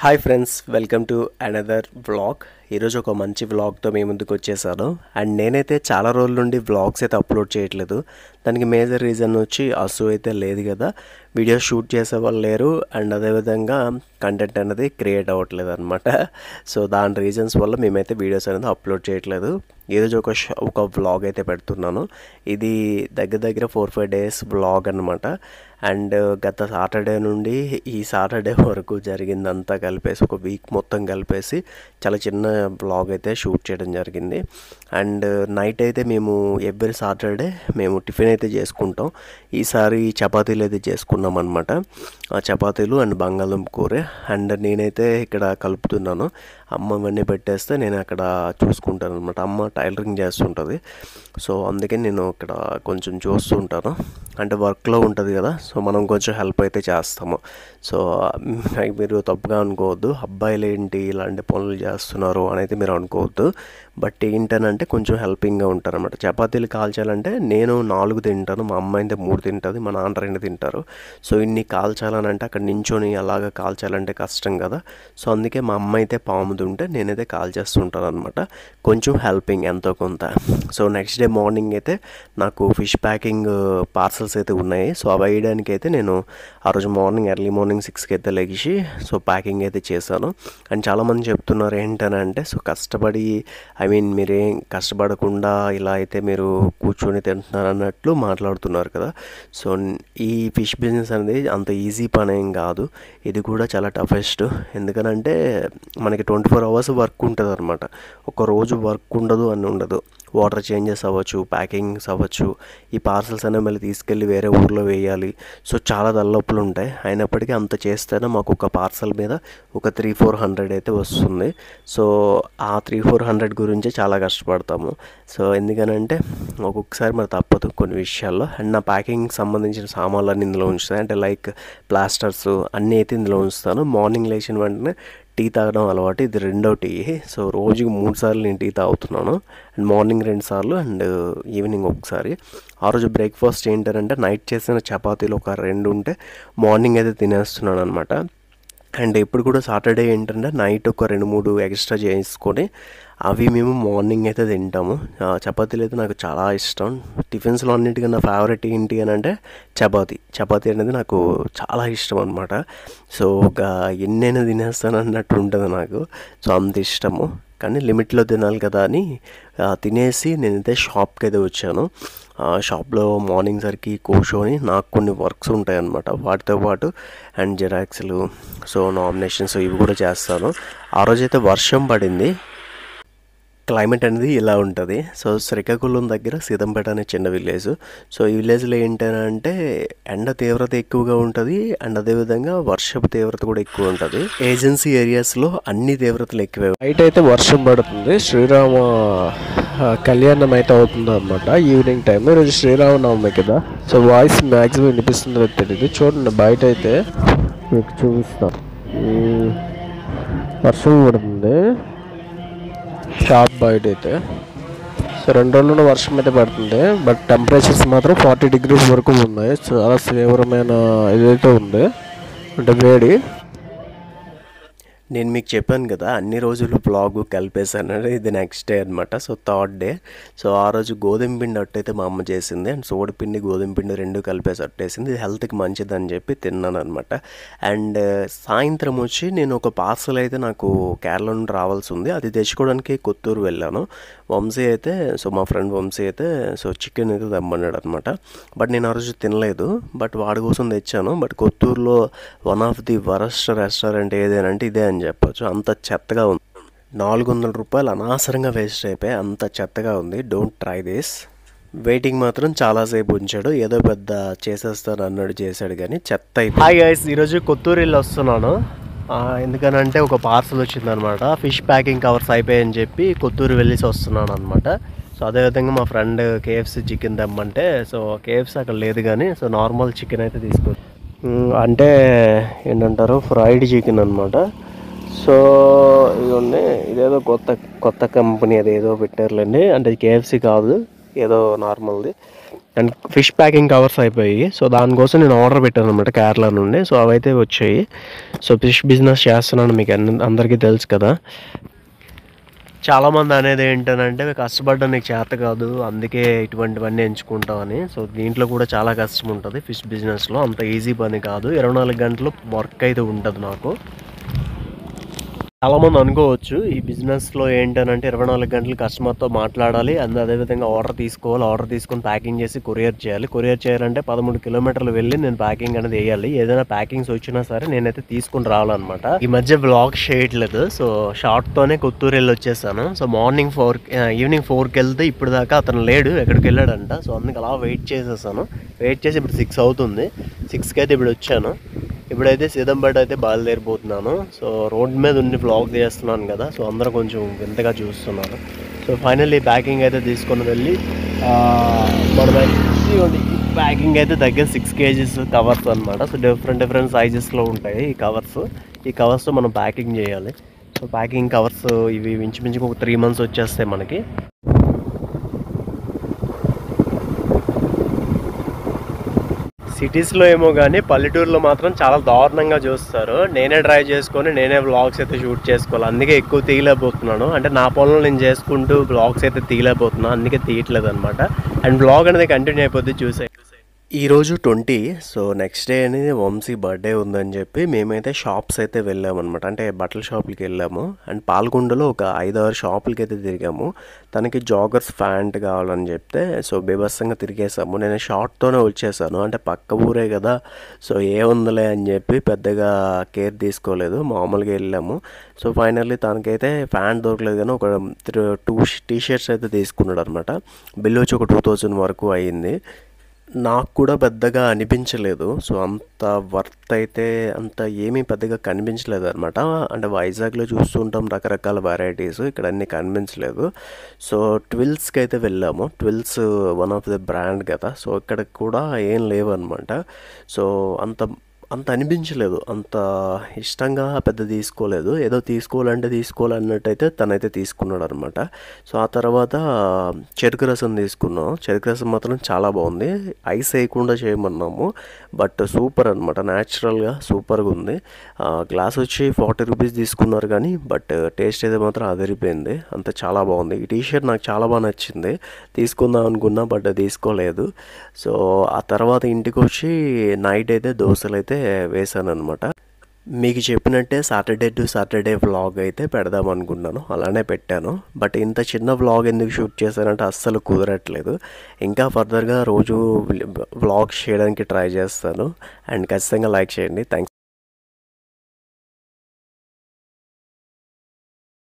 Hi friends, welcome to another vlog. ఈరోజు ఒక మంచి వ్లాగ్తో మీ ముందుకు వచ్చేసాను. అండ్ నేనైతే చాలా రోజుల నుండి వ్లాగ్స్ అయితే అప్లోడ్ చేయట్లేదు. దానికి మేజర్ రీజన్ వచ్చి అసూ అయితే లేదు కదా, వీడియో షూట్ చేసే వాళ్ళు లేరు. అండ్ అదేవిధంగా కంటెంట్ అనేది క్రియేట్ అవ్వట్లేదు అనమాట. సో దాని రీజన్స్ వల్ల మేమైతే వీడియోస్ అనేది అప్లోడ్ చేయట్లేదు. ఈరోజు ఒక వ్లాగ్ అయితే పెడుతున్నాను. ఇది దగ్గర 4-5 డేస్ వ్లాగ్ అనమాట. అండ్ గత సాటర్డే నుండి ఈ సాటర్డే వరకు జరిగిందంతా కలిపేసి ఒక వీక్ మొత్తం కలిపేసి చాలా చిన్న బ్లాగ్ అయితే షూట్ చేయడం జరిగింది. అండ్ నైట్ అయితే మేము ఎవ్రీ సాటర్డే మేము టిఫిన్ అయితే చేసుకుంటాం. ఈసారి చపాతీలు అయితే చేసుకున్నాం అనమాట. ఆ చపాతీలు అండ్ బంగాళదుంప కూర. అండ్ నేనైతే ఇక్కడ కలుపుతున్నాను. అమ్మ ఇవన్నీ పెట్టేస్తే నేను అక్కడ చూసుకుంటాను అనమాట. అమ్మ టైలరింగ్ చేస్తుంటుంది. సో అందుకని నేను ఇక్కడ కొంచెం చూస్తూ ఉంటాను. అంటే వర్క్లో ఉంటుంది కదా, సో మనం కొంచెం హెల్ప్ అయితే చేస్తాము. సో మీరు తప్పుగా అనుకోవద్దు, అబ్బాయిలు ఏంటి ఇలాంటి పనులు చేస్తున్నారు అని అయితే మీరు అనుకోవద్దు. బట్ ఏంటనంటే కొంచెం హెల్పింగ్గా ఉంటారు అనమాట. చపాతీలు కాల్చాలంటే నేను 4 తింటాను, మా అమ్మ అయితే 3 తింటుంది, మా నాన్న 2 తింటారు. సో ఇన్ని కాల్చాలని అంటే అక్కడ నించొని అలాగా కాల్చాలంటే కష్టం కదా. సో అందుకే మా అమ్మ అయితే పాముతుంటే నేనైతే కాల్చేస్తుంటాను అనమాట. కొంచెం హెల్పింగ్ ఎంతో కొంత. సో నెక్స్ట్ డే మార్నింగ్ అయితే నాకు ఫిష్ ప్యాకింగ్ పార్సల్స్ అయితే ఉన్నాయి. సో అవి వేయడానికి అయితే నేను ఆ రోజు ఎర్లీ మార్నింగ్ 6కి అయితే లెగిసి సో ప్యాకింగ్ అయితే చేశాను. అండ్ చాలామంది చెప్తున్నారు ఏంటనంటే, సో కష్టపడి మీరేం కష్టపడకుండా ఇలా అయితే మీరు కూర్చొని తింటున్నారు అన్నట్లు మాట్లాడుతున్నారు కదా. సో ఈ ఫిష్ బిజినెస్ అనేది అంత ఈజీ పని ఏం కాదు. ఇది కూడా చాలా టఫెస్ట్. ఎందుకనంటే మనకి 24 అవర్స్ వర్క్ ఉంటుంది అనమాట. ఒక రోజు వర్క్ ఉండదు అని ఉండదు. వాటర్ చేంజెస్ అవ్వచ్చు, ప్యాకింగ్స్ అవ్వచ్చు, ఈ పార్సల్స్ అనేవి మళ్ళీ తీసుకెళ్ళి వేరే ఊర్లో వేయాలి. సో చాలా తలనొప్పులు ఉంటాయి. అయినప్పటికీ అంత చేస్తేనే మాకు ఒక పార్సల్ మీద ఒక 300-400 అయితే వస్తుంది. సో ఆ 300-400 గురించి చాలా కష్టపడతాము. సో ఎందుకనంటే ఒక్కొక్కసారి మరి తప్పదు కొన్ని విషయాల్లో. అండ్ నా ప్యాకింగ్ సంబంధించిన సామాన్లు అన్నీ ఇందులో ఉంచుతాయి. అంటే లైక్ ప్లాస్టర్స్ అన్నీ అయితే ఇందులో ఉంచుతాను. మార్నింగ్ లేచిన వెంటనే టీ తాగడం అలవాటు, ఇది 2వ టీ. సో రోజుకి 3 సార్లు నేను టీ తాగుతున్నాను. అండ్ మార్నింగ్ 2 సార్లు అండ్ ఈవినింగ్ ఒకసారి. ఆ రోజు బ్రేక్ఫాస్ట్ ఏంటంటే నైట్ చేసిన చపాతీలు ఒక 2 ఉంటే మార్నింగ్ అయితే తినేస్తున్నాను అనమాట. అండ్ ఇప్పుడు కూడా సాటర్డే ఏంటంటే నైట్ ఒక 2-3 ఎక్స్ట్రా చేసుకొని అవి మేము మార్నింగ్ అయితే తింటాము. చపాతీలు అయితే నాకు చాలా ఇష్టం. టిఫిన్స్లో అన్నిటికన్నా ఫేవరెట్ ఏంటి అని అంటే చపాతీ అనేది నాకు చాలా ఇష్టం అనమాట. సో ఒక ఎన్నైనా తినేస్తాను అన్నట్టు ఉంటుంది నాకు. సో అంత ఇష్టము. కానీ లిమిట్లో తినాలి కదా అని తినేసి నేనైతే షాప్కి అయితే వచ్చాను. షాప్లో మార్నింగ్ సరికి కూర్చొని నాకు కొన్ని వర్క్స్ ఉంటాయన్నమాట. వాటితో పాటు అండ్ జిరాక్స్లు, సో నామినేషన్స్ ఇవి కూడా చేస్తాను. ఆ రోజైతే వర్షం పడింది. క్లైమేట్ అనేది ఇలా ఉంటుంది. సో శ్రీకాకుళం దగ్గర సీతంపేట అనే చిన్న విలేజ్. సో ఈ విలేజ్లో ఏంటంటే ఎండ తీవ్రత ఎక్కువగా ఉంటుంది. అండ్ అదేవిధంగా వర్షపు తీవ్రత కూడా ఎక్కువ ఉంటుంది. ఏజెన్సీ ఏరియాస్లో అన్ని తీవ్రతలు ఎక్కువే. నైట్ అయితే వర్షం పడుతుంది. శ్రీరామ కళ్యాణం అయితే అవుతుంది అనమాట ఈవినింగ్ టైం. ఈరోజు శ్రీరామనవమి కదా. సో వాయిస్ మ్యాక్సిమం వినిపిస్తుందో తెలియదు. చూడండి బయట అయితే మీకు చూపిస్తాను. వర్షం పడుతుంది షాప్ బయట అయితే. సో 2 రోజుల నుండి వర్షం అయితే పడుతుంది. బట్ టెంపరేచర్స్ మాత్రం 40 degrees వరకు ఉన్నాయి. చాలా తీవ్రమైన ఇదైతే ఉంది, అంటే వేడి. నేను మీకు చెప్పాను కదా అన్ని రోజులు బ్లాగ్ కలిపేసాను. ఇది నెక్స్ట్ డే అనమాట. So 3rd day. సో ఆ రోజు గోధుమ పిండి అట్టు అయితే మా అమ్మ చేసింది. అండ్ సోడిపిండి గోధుమ పిండి 2 కలిపేసి అట్టేసింది. ఇది హెల్త్కి మంచిదని చెప్పి తిన్నాను అనమాట. అండ్ సాయంత్రం వచ్చి నేను ఒక పార్సల్ అయితే నాకు కేరళ నుండి రావాల్సి ఉంది. అది తెచ్చుకోవడానికి కొత్తూరు వెళ్ళాను. వంశీ అయితే, సో మా ఫ్రెండ్ వంశీ అయితే సో చికెన్ అయితే తెమ్మన్నాడు అనమాట. బట్ నేను ఆ రోజు తినలేదు. బట్ వాడి కోసం తెచ్చాను. బట్ కొత్తూరులో one of the worst restaurant ఏదేనంటే ఇదే అని చెప్పొచ్చు. అంత చెత్తగా ఉంది. 400 రూపాయలు అనవసరంగా వేస్ట్ అయిపోయి, అంత చెత్తగా ఉంది. Don't try this. వెయిటింగ్ మాత్రం చాలాసేపు ఉంచాడు. ఏదో పెద్ద చేసేస్తాను అన్నాడు, చేశాడు కానీ చెత్త అయిపోయి. హాయ్ గైస్, ఈరోజు కొత్తూరు వెళ్ళి వస్తున్నాను. ఎందుకనంటే ఒక పార్సల్ వచ్చిందనమాట. ఫిష్ ప్యాకింగ్ కవర్స్ అయిపోయాయని చెప్పి కొత్తూరు వెళ్ళేసి వస్తున్నాను అనమాట. సో అదేవిధంగా మా ఫ్రెండ్ KFC చికెన్ తెమ్మంటే, సో KFC అక్కడ లేదు కానీ సో నార్మల్ చికెన్ అయితే తీసుకో, అంటే ఏంటంటారు ఫ్రైడ్ చికెన్ అనమాట. సో ఇదిగోండి, ఇదేదో కొత్త కంపెనీ అదేదో పెట్టారులేండి. అంటే KFC కాదు, ఏదో నార్మల్ది. అండ్ ఫిష్ ప్యాకింగ్ కవర్స్ అయిపోయాయి. సో దానికోసం నేను ఆర్డర్ పెట్టాను అనమాట కేరళ నుండి. సో అవైతే వచ్చాయి. సో ఫిష్ బిజినెస్ చేస్తున్నాను, మీకు అందరికీ తెలుసు కదా. చాలామంది అనేది ఏంటంటే కష్టపడ్డా నీకు చేత కాదు, అందుకే ఇటువంటివన్నీ ఎంచుకుంటామని. సో దీంట్లో కూడా చాలా కష్టం ఉంటుంది. ఫిష్ బిజినెస్లో అంత ఈజీ పని కాదు. 24 గంటలు వర్క్ అయితే ఉంటుంది నాకు. చాలామంది అనుకోవచ్చు ఈ బిజినెస్లో ఏంటనంటే 24 గంటలు కస్టమర్తో మాట్లాడాలి, అదేవిధంగా ఆర్డర్ తీసుకోవాలి, ఆర్డర్ తీసుకొని ప్యాకింగ్ చేసి కొరియర్ చేయాలి. కొరియర్ చేయాలంటే 13 కిలోమీటర్లు వెళ్ళి నేను ప్యాకింగ్ అనేది వేయాలి. ఏదైనా ప్యాకింగ్స్ వచ్చినా సరే నేనైతే తీసుకుని రావాలన్నమాట. ఈ మధ్య బ్లాగ్ చేయట్లేదు. సో షార్ట్తోనే కొత్తూరు వెళ్ళి వచ్చేసాను. సో ఈవినింగ్ 4కి వెళ్తే ఇప్పుడు దాకా అతను లేడు, ఎక్కడికి వెళ్ళాడంట. సో అందుకు అలా వెయిట్ చేసేసాను. వెయిట్ చేసి ఇప్పుడు 6 అవుతుంది. 6కి అయితే ఇప్పుడు వచ్చాను. ఇప్పుడైతే సీతంపేట అయితే బయలుదేరిపోతున్నాను. సో రోడ్ మీద ఉండి బ్లాగ్ చేస్తున్నాను కదా, సో అందరూ కొంచెం వింతగా చూస్తున్నారు. సో ఫైనల్లీ ప్యాకింగ్ అయితే తీసుకొని వెళ్ళి ప్యాకింగ్ అయితే దగ్గర 6 kgs కవర్స్ అనమాట. సో డిఫరెంట్ సైజెస్లో ఉంటాయి ఈ కవర్స్. ఈ కవర్స్తో మనం ప్యాకింగ్ చేయాలి. సో ప్యాకింగ్ కవర్స్ ఇవి ఇంచుమించుకు ఒక 3 months వచ్చేస్తాయి మనకి. సిటీస్లో ఏమో కానీ పల్లెటూరులో మాత్రం చాలా దారుణంగా చూస్తారు. నేనే డ్రైవ్ చేసుకొని నేనే వ్లాగ్స్ అయితే షూట్ చేసుకోవాలి. అందుకే ఎక్కువ తీయలేకపోతున్నాను. అంటే నా పొలంలో నేను చేసుకుంటూ వ్లాగ్స్ అయితే తీయలేకపోతున్నాను, అందుకే తీయట్లేదు అనమాట. అండ్ వ్లాగ్ అనేది కంటిన్యూ అయిపోద్ది చూసే. ఈరోజు 20. సో నెక్స్ట్ డే అనేది వంశీ బర్త్డే ఉందని చెప్పి మేమైతే షాప్స్ అయితే వెళ్ళామన్నమాట. అంటే బట్టల షాపులకి వెళ్ళాము. అండ్ పాల్గొండలో ఒక 5-6 షాపులకి అయితే తిరిగాము. తనకి జాగర్స్ ప్యాంట్ కావాలని చెప్తే సో బీభత్సంగా తిరిగేసాము. నేను షార్ట్తోనే వచ్చేసాను, అంటే పక్క ఊరే కదా, సో ఏముందిలే అని చెప్పి పెద్దగా కేర్ తీసుకోలేదు, మామూలుగా వెళ్ళాము. సో ఫైనల్లీ తనకైతే ప్యాంట్ దొరకలేదు కానీ ఒక 2 టీ-షర్ట్స్ అయితే తీసుకున్నాడు అనమాట. బిల్ వచ్చి ఒక 2000 వరకు అయ్యింది. నాకు కూడా పెద్దగా అనిపించలేదు. సో అంత వర్త్ అయితే అంత ఏమీ పెద్దగా కనిపించలేదు అనమాట. అంటే వైజాగ్లో చూస్తుంటాం రకరకాల వెరైటీస్, ఇక్కడ అన్నీ కనిపించలేదు. సో ట్విల్స్కి అయితే వెళ్ళాము. Twills one of the brand కదా, సో ఇక్కడ కూడా ఏం లేవు అనమాట. సో అంత అనిపించలేదు, అంత ఇష్టంగా పెద్ద తీసుకోలేదు. ఏదో తీసుకోవాలన్నట్టయితే తనైతే తీసుకున్నాడు అనమాట. సో ఆ తర్వాత చెరుకు రసం తీసుకున్నాం. చెరుకు రసం మాత్రం చాలా బాగుంది. ఐస్ వేయకుండా చేయమన్నాము, బట్ సూపర్ అనమాట, న్యాచురల్గా సూపర్గా ఉంది. గ్లాస్ వచ్చి 40 రూపీస్ తీసుకున్నారు కానీ బట్ టేస్ట్ అయితే మాత్రం అదిరిపోయింది, అంత చాలా బాగుంది. ఈ టీషర్ట్ నాకు చాలా బాగా నచ్చింది, తీసుకుందాం అనుకున్నా బట్ తీసుకోలేదు. సో ఆ తర్వాత ఇంటికి వచ్చి నైట్ అయితే దోశలు అయితే వేసాను అనమాట. మీకు చెప్పినట్టే సాటర్డే టు సాటర్డే వ్లాగ్ అయితే పెడదాం అనుకున్నాను, అలానే పెట్టాను. బట్ ఇంత చిన్న వ్లాగ్ ఎందుకు షూట్ చేశానంటే అస్సలు కుదరట్లేదు. ఇంకా ఫర్దర్గా రోజు వ్లాగ్స్ చేయడానికి ట్రై చేస్తాను. అండ్ ఖచ్చితంగా లైక్ చేయండి. థ్యాంక్స్.